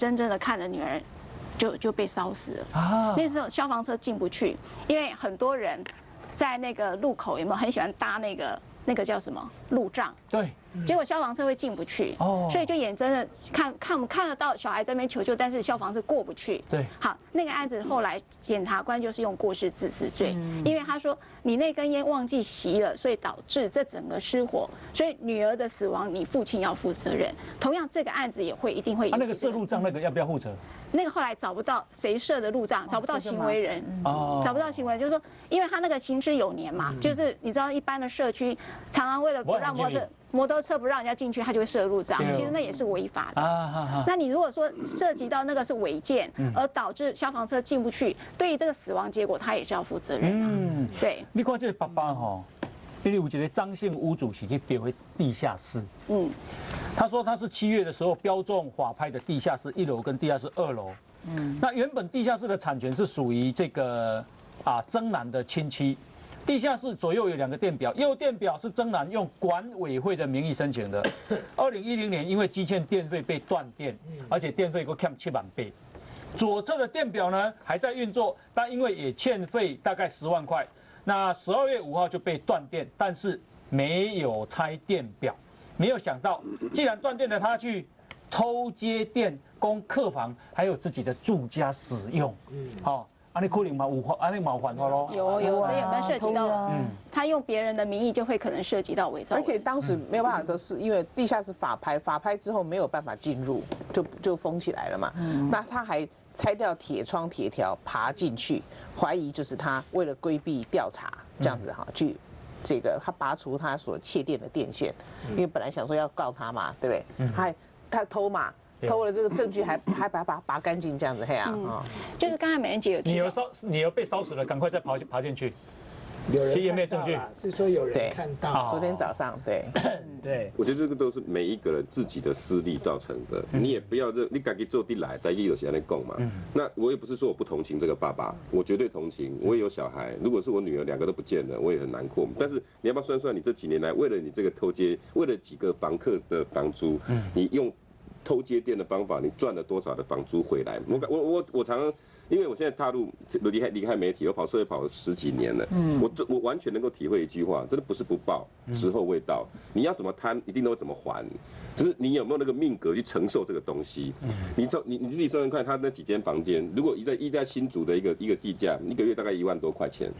真正的看着女儿就被烧死了啊。那时候消防车进不去，因为很多人在那个路口有没有很喜欢搭那个叫什么路障？ 对。 结果消防车会进不去，所以就眼睁睁看得到小孩在那边求救，但是消防车过不去。 对， 好，那个案子后来检察官就是用过失致死罪，因为他说你那根烟忘记熄了，所以导致这整个失火，所以女儿的死亡你父亲要负责任。同样这个案子也会一定会。 那个设路障那个要不要负责？ 那个后来找不到谁设的路障，找不到行为人，找不到行为人，就是说，因为他那个行之有年嘛，就是你知道一般的社区常常为了不让摩托车不让人家进去，他就会设路障，其实那也是违法的。那你如果说涉及到那个是违建，而导致消防车进不去，对于这个死亡结果，他也是要负责任。对。 你看这个爸爸哈，因为有一个张姓屋主是去标的地下室。他说他是7月的时候标中法拍的地下室1楼跟地下室2楼。那原本地下室的产权是属于这个征南的亲戚。地下室左右有2个电表，右电表是征南用管委会的名义申请的。2010年因为积欠电费被断电，而且电费又欠7万倍。左侧的电表呢还在运作，但因为也欠费大概10万块。那12月5号就被断电，但是没有拆电表。没有想到，既然断电了，他去偷接电供客房还有自己的住家使用。好。你可能嘛有犯法咯。 有，这有没有涉及到？他用别人的名义就会可能涉及到伪造。 而且当时没有办法的是，因为地下室法拍之后没有办法进入，就封起来了嘛。那他还拆掉铁窗铁条爬进去，怀疑就是他为了规避调查这样子哈，去这个他拔除他所窃电的电线，因为本来想说要告他嘛，对不对？他偷嘛。偷了这个证据还把它拔干净这样子，嘿啊， 就是刚才美人姐有提到， 女儿被烧死了，赶快再爬进去。 有其实也没有证据， 是说有人看到。 昨天早上， 对， 我觉得这个都是每一个人自己的私利造成的。你也不要你自己做地来，但也有些人讲嘛。那我也不是说我不同情这个爸爸，我绝对同情。我也有小孩，如果是我女儿2个都不见了，我也很难过。但是你要不要算算，你这几年来为了你这个偷接，为了几个房客的房租，你用偷接电的方法，你赚了多少的房租回来？我常常，因为我现在踏入离开媒体，我跑社会跑了10几年了，我完全能够体会一句话，真的不是不报，时候未到。你要怎么贪，一定都怎么还，只是你有没有那个命格去承受这个东西。你自己算算看，他那几间房间，如果依在新竹的一个地价，1个月大概1万多块钱。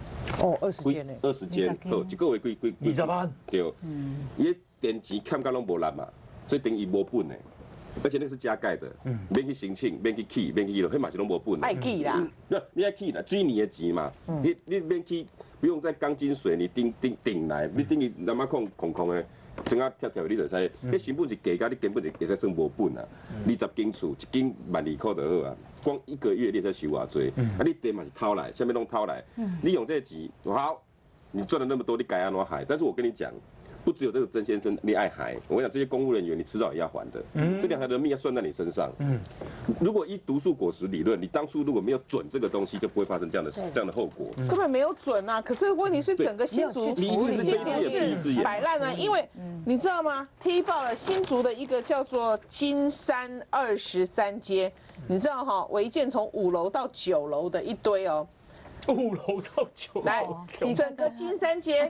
20间呢 ？20间，一个月贵 20万。 对，伊电钱欠到拢无力嘛，所以等于无本的。而且那是加盖的，免去申请，免去起，免去了，迄嘛是拢无本。 爱起啦， 你爱起啦，水泥的钱嘛，你免去，不用再钢筋水泥顶来，你等于那么空的，整啊跳你就使，你成本是加加，你根本就会使算无本啊。20间厝，1间12000块就好啊，光1个月你才收偌济，你电嘛是偷来，下面拢偷来，你用这钱好，你赚了那么多，你该安怎还？但是我跟你讲。不只有这个曾先生你爱还，我跟你讲，这些公务人员你迟早也要还的，这2条人命要算在你身上。如果依毒素果实理论，你当初如果没有准这个东西，就不会发生这样的后果。 根本没有准啊！可是问题是整个新竹是摆烂啊，因为你知道吗？踢爆了新竹的一个叫做金山23街，你知道哈，违建从5楼到9楼的一堆哦。 5楼到9楼， 来，整个金山街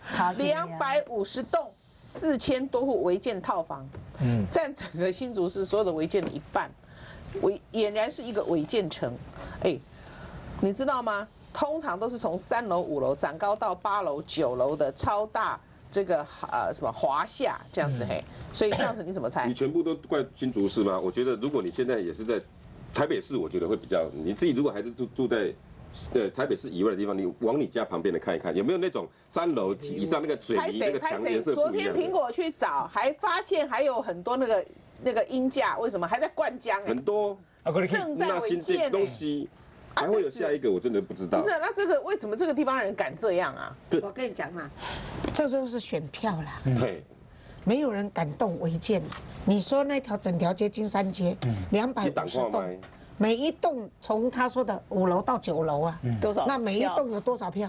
250栋，4000多户违建套房，占整个新竹市所有的违建的1半，俨然是一个违建城。你知道吗？通常都是从3楼、5楼长高到8楼、9楼的超大这个什么华夏这样子所以这样子你怎么猜？ 你全部都怪新竹市吗？我觉得如果你现在也是在台北市，我觉得会比较，你自己如果还是住在。台北市以外的地方，你往你家旁边的看一看，有没有那种3楼以上那个水泥那个墙颜色不一样的？昨天苹果去找，还发现还有很多那个鹰架，为什么还在灌浆？很多正在违建东西，还会有下一个，我真的不知道。 不是，那这个为什么这个地方人敢这样啊？ 我跟你讲嘛，这就是选票啦。 对。 没有人敢动违建。你说那整条街金山街，250栋。每一栋从他说的5楼到9楼啊， 多少？ 那每一栋有多少票？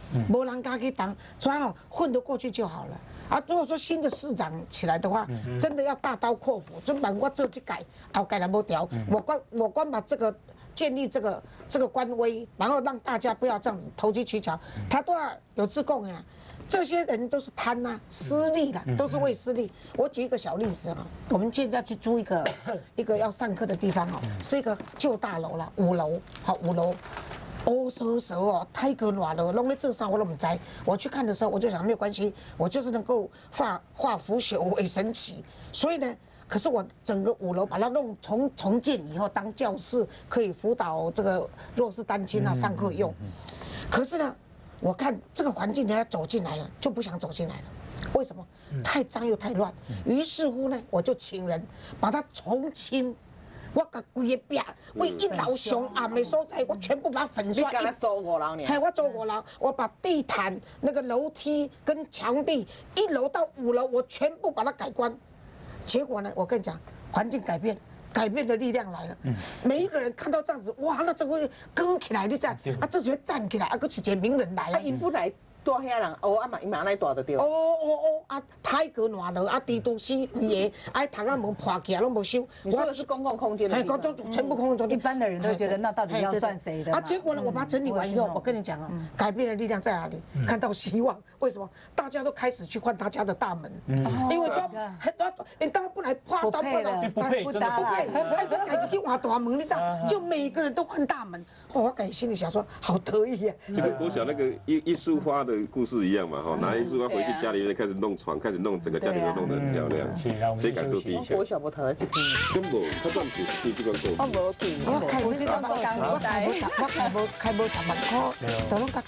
没人敢去当，所以混得过去就好了。啊，如果说新的市长起来的话，真的要大刀阔斧，准把我做去改，后改了无调，我光把这个建立这个官威，然后让大家不要这样子投机取巧，他都要有自供呀。这些人都是贪呐、私利的，都是为私利。我举一个小例子啊，我们现在去租一个要上课的地方哦，是一个旧大楼啦，5楼，好5楼。乌蛇蛇哦，太个暖了，弄在这上我都不知。我去看的时候，我就想没有关系，我就是能够化腐朽为神奇。所以呢，可是我整个5楼把它弄重建以后当教室，可以辅导这个弱势单亲啊上课用。可是呢，我看这个环境，人家走进来了就不想走进来了。为什么？太脏又太乱。于是乎呢，我就请人把它重清。我把规个壁，为一楼上暗的所在，我全部把它粉刷。 你敢租5楼呢？ 嘿，我租5楼，我把地毯、那个楼梯跟墙壁，1楼到5楼，我全部把它改观。结果呢，我跟你讲，环境改变。改变的力量来了，每一个人看到这样子，哇，那就会跟起来，你知道？啊，这时候站起来，啊，搁一个名人来啊， 因本来大遐人，哦，啊嘛，伊嘛安尼大就对。 啊，太过暖了，啊，地都死规个，啊，窗仔门破起来拢无收。 你说的是公共空间的地方， 全部公共空间。 一般的人都觉得那到底要算谁的？ 啊，结果呢，我把它整理完以后，我跟你讲啊，改变的力量在哪里？看到希望。为什么？大家都开始去换他家的大门，因为说很多，你当不来破三破四， 不搭了， 哎，就改去换大门，你知道？就每个人都换大门。我改心里想说，好得意呀！ 就跟国小那个一束花的故事一样嘛，哈，拿一束花回去家里面开始弄床，开始弄整个家里面弄得很漂亮。谁敢做第一项？ 国小不投这边， 根本他断皮这个做。 我无去， 我开这种我开无10万块，都拢甲。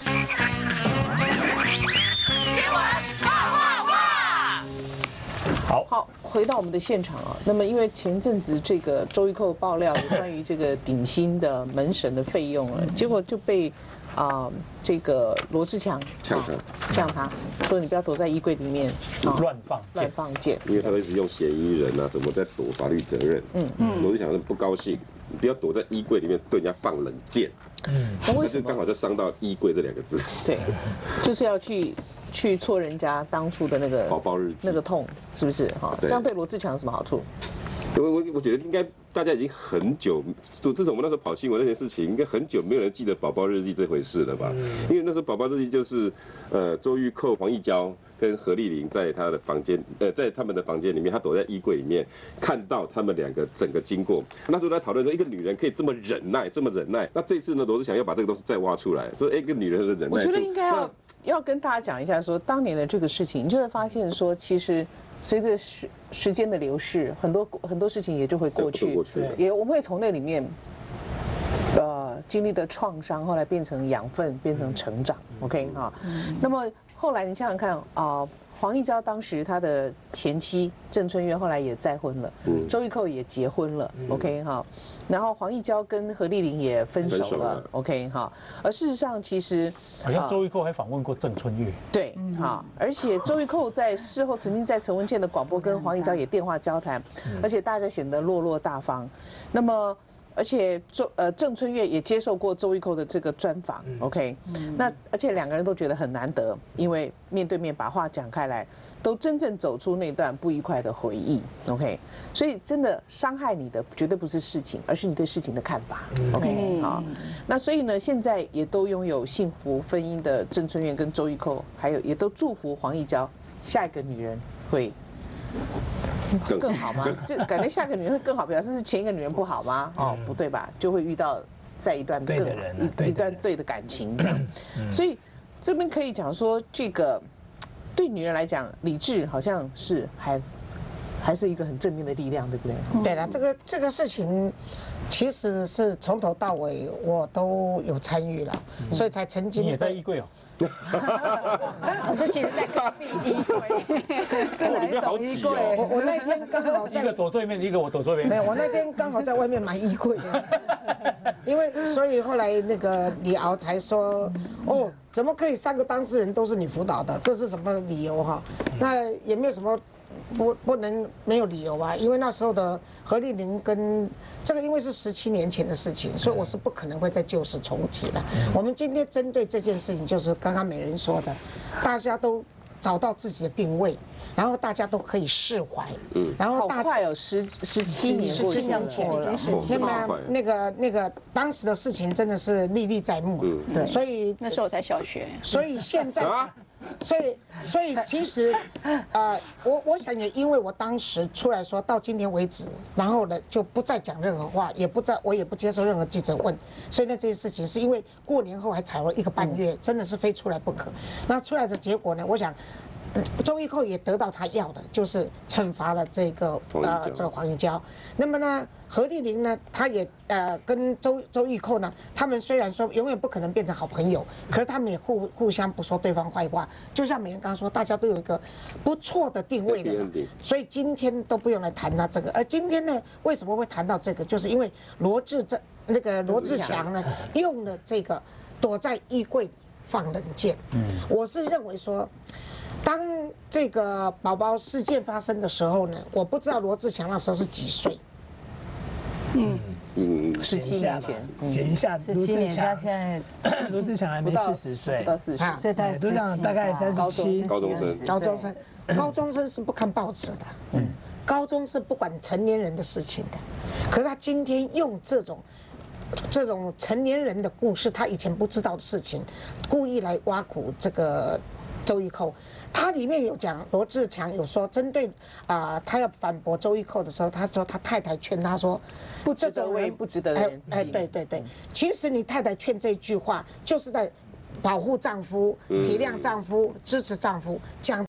新闻哇！ 好，回到我们的现场啊。那么，因为前阵子这个周玉蔻爆料有关于这个顶新的门诊的费用了，结果就被这个罗志强呛他，说你不要躲在衣柜里面乱放箭， 因为他会一直用嫌疑人啊什么在躲法律责任。罗志强不高兴，你不要躲在衣柜里面对人家放冷箭。那为什么？刚好就伤到衣柜这2个字。 对，就是要去戳人家当初的那个宝宝日记那个痛，是不是？哈，这样对罗志强有什么好处？ 我觉得应该大家已经很久，自从我们那时候跑新闻那件事情，应该很久没有人记得宝宝日记这回事了吧？因为那时候宝宝日记就是周玉蔻、黄义交跟何丽玲在他的房间，在他们的房间里面，他躲在衣柜里面，看到他们2个整个经过。那时候在讨论说，一个女人可以这么忍耐。那这次呢，罗志祥要把这个东西再挖出来，说一个女人的忍耐。 我觉得应该要跟大家讲一下，说当年的这个事情，你就会发现说，其实随着时间的流逝，很多事情也就会过去，也我们会从那里面经历的创伤，后来变成养分，变成成长。OK 哈，那么后来你想想看黄义交当时他的前妻郑春月后来也再婚了，周玉蔻也结婚了，OK 哈，然后黄义交跟何丽玲也分手了，OK 哈，而事实上其实好像周玉蔻还访问过郑春月， 对，哈，而且周玉蔻在事后曾经在陈文茜的广播跟黄义交也电话交谈，而且大家显得落落大方，那么。而且郑春月也接受过周玉蔻的这个专访 ，OK， 那而且2个人都觉得很难得，因为面对面把话讲开来，都真正走出那段不愉快的回忆 ，OK， 所以真的伤害你的绝对不是事情，而是你对事情的看法 ，OK， 好，那所以呢，现在也都拥有幸福婚姻的郑春月跟周玉蔻，还有也都祝福黄义交下一个女人会。更好吗？就感觉下个女人会更好，表示是前一个女人不好吗？哦，不对吧？就会遇到在一段对的人， 一段对的感情这样。所以这边可以讲说，这个对女人来讲，理智好像是还是一个很正面的力量，对不对？ 对了，这个事情其实是从头到尾我都有参与了，所以才曾经你也在衣柜哦。 我是其实在隔壁衣柜， 是哪一种衣柜？ 我那天刚好在一个躲对面，一个我躲这边。 没有，我那天刚好在外面买衣柜，因为所以后来那个李敖才说，哦，怎么可以3个当事人都是你辅导的？这是什么理由哈？那也没有什么不能没有理由啊，因为那时候的何丽玲跟这个因为是17年前的事情，所以我是不可能会再旧事重提的。我们今天针对这件事情，就是刚刚美人说的，大家都找到自己的定位。然后大家都可以释怀，然后好快哦，17年前， 那么那个当时的事情真的是历历在目， 对， 所以那时候我才小学， 所以现在，所以其实，我想也因为我当时出来说到今天为止，然后呢就不再讲任何话，我也不接受任何记者问，所以呢这件事情是因为过年后还吵了1个半月，真的是非出来不可。那出来的结果呢，我想。周玉蔻也得到他要的，就是惩罚了这个黄义交。那么呢，何丽玲呢，她也跟周玉蔻呢，他们虽然说永远不可能变成好朋友，可是他们也互相不说对方坏话。就像美人刚刚说，大家都有一个不错的定位了嘛，所以今天都不用来谈到这个。而今天呢，为什么会谈到这个？就是因为罗志强呢，用了这个躲在衣柜放冷箭。我是认为说。当这个宝宝事件发生的时候呢，我不知道罗志强那时候是几岁。 17年前， 减一下， 17年，他现在罗志强还没40岁， 不到40岁， 罗志强大概37， 高中生是不看报纸的，高中是不管成年人的事情的，可是他今天用这种成年人的故事，他以前不知道的事情，故意来挖苦这个周玉蔻。他里面有讲，罗志强有说，针对他要反驳周玉蔻的时候，他说他太太劝他说， 不值得为不值得的人。 对，其实你太太劝这句话，就是在保护丈夫、体谅丈夫、支持丈夫，讲。